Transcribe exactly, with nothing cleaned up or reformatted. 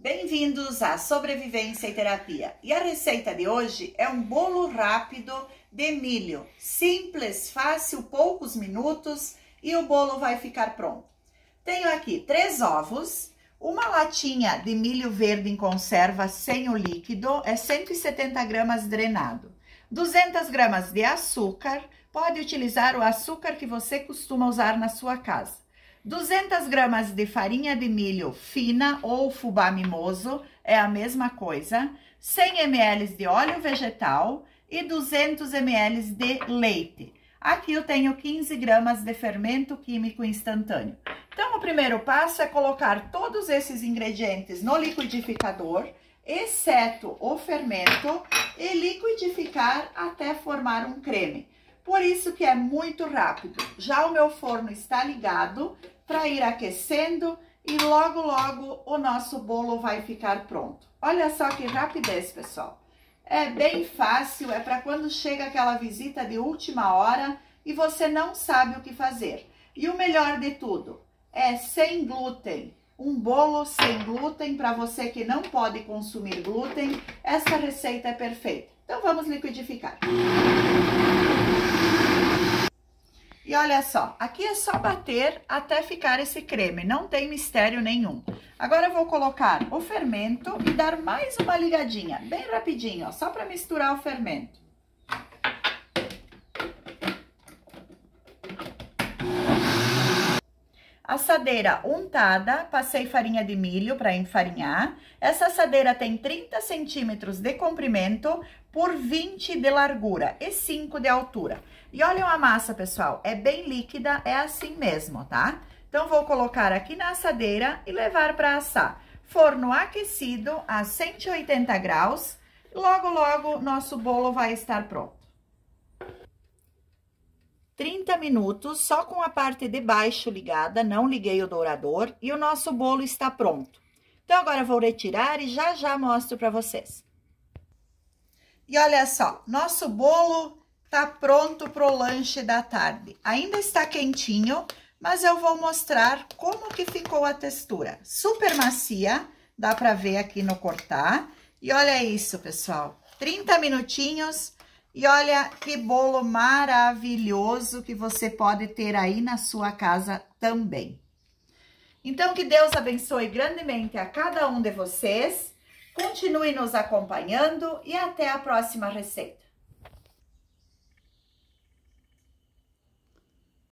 Bem-vindos à Sobrevivência e Terapia. E a receita de hoje é um bolo rápido de milho. Simples, fácil, poucos minutos e o bolo vai ficar pronto. Tenho aqui três ovos, uma latinha de milho verde em conserva sem o líquido, é cento e setenta gramas drenado. duzentas gramas de açúcar, pode utilizar o açúcar que você costuma usar na sua casa. duzentas gramas de farinha de milho fina ou fubá mimoso, é a mesma coisa. cem mililitros de óleo vegetal e duzentos mililitros de leite. Aqui eu tenho quinze gramas de fermento químico instantâneo. Então, o primeiro passo é colocar todos esses ingredientes no liquidificador, exceto o fermento, e liquidificar até formar um creme. Por isso que é muito rápido. Já o meu forno está ligado para ir aquecendo e logo, logo o nosso bolo vai ficar pronto. Olha só que rapidez, pessoal. É bem fácil, é para quando chega aquela visita de última hora e você não sabe o que fazer. E o melhor de tudo, é sem glúten. Um bolo sem glúten, para você que não pode consumir glúten, essa receita é perfeita. Então, vamos liquidificar. E olha só, aqui é só bater até ficar esse creme, não tem mistério nenhum. Agora eu vou colocar o fermento e dar mais uma ligadinha, bem rapidinho, ó, só para misturar o fermento. Assadeira untada, passei farinha de milho para enfarinhar. Essa assadeira tem trinta centímetros de comprimento por vinte de largura e cinco de altura. E olha a massa, pessoal, é bem líquida, é assim mesmo, tá? Então, vou colocar aqui na assadeira e levar para assar. Forno aquecido a cento e oitenta graus, logo, logo, nosso bolo vai estar pronto. trinta minutos, só com a parte de baixo ligada, não liguei o dourador, e o nosso bolo está pronto. Então, agora eu vou retirar e já já mostro para vocês. E olha só, nosso bolo tá pronto pro lanche da tarde. Ainda está quentinho, mas eu vou mostrar como que ficou a textura. Super macia, dá para ver aqui no cortar. E olha isso, pessoal, trinta minutinhos. E olha que bolo maravilhoso que você pode ter aí na sua casa também. Então, que Deus abençoe grandemente a cada um de vocês. Continue nos acompanhando e até a próxima receita.